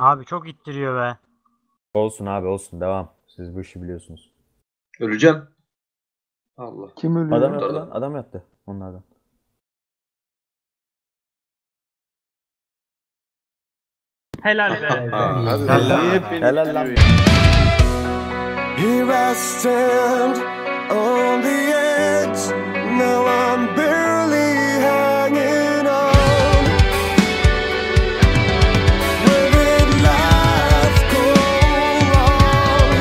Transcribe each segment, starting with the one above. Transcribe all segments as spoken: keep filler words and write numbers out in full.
Abi çok ittiriyor be. Olsun abi olsun devam. Siz bu işi biliyorsunuz. Öleceğim. Allah. Kim ölüyor? Adam Burada yattı da. lan. Adam yattı onlardan. Helal be. Ha, hadi Helal lan. lan. Niye beni Helal lan. ittiriyor ya? Here I stand on the edge. Now I'm barely hanging on. Where did life go wrong?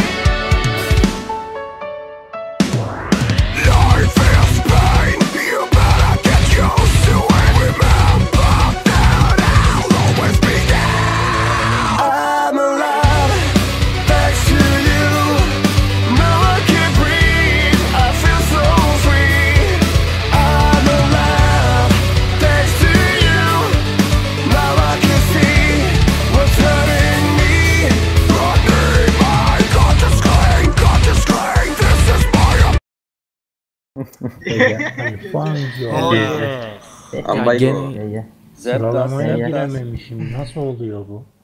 Life is pain. You better get used to it. Remember that I'll always be there. I'm alive. Thanks to you. Now I can breathe. I feel so free. I'm alive. Thanks to you. Now I can see what's hurting me. Running, I got the screen, got the screen. This is my. Oh yes. Ama gene- Zerta Sıralamaya Zerta girememişim. Nasıl oluyor bu?